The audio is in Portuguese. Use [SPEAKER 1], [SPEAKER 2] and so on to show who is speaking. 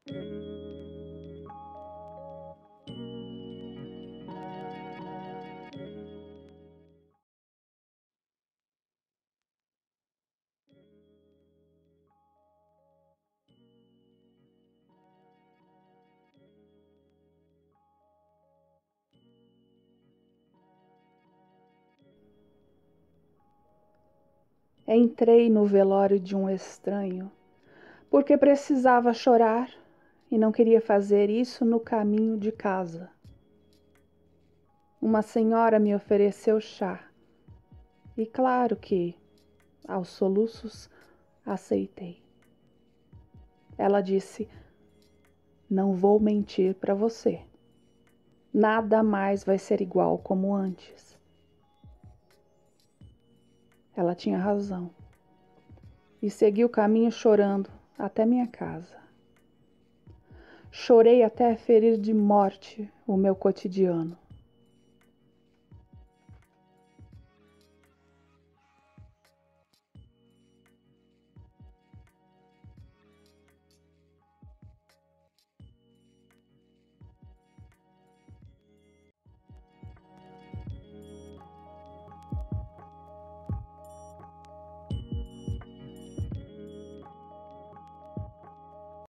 [SPEAKER 1] Entrei no velório de um estranho, porque precisava chorar e não queria fazer isso no caminho de casa. Uma senhora me ofereceu chá, e claro que, aos soluços, aceitei. Ela disse: "Não vou mentir para você. Nada mais vai ser igual como antes." Ela tinha razão. E segui o caminho chorando até minha casa. Chorei até ferir de morte o meu cotidiano.